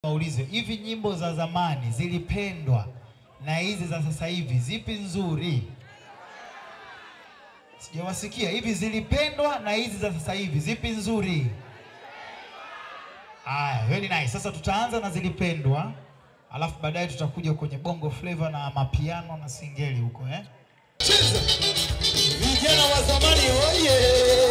Waulize, hivi nyimbo za zamani zilipendwa na hizi za sasa hivi zipi nzuri? Sijawasikia. Hivi zilipendwa na hizi za sasa hivi zipi nzuri? Very nice. Sasa tutaanza na zilipendwa, alafu baadaye tutakuja kwenye bongo flavor na mapiano na singeli huko Vijana wa zamani oye.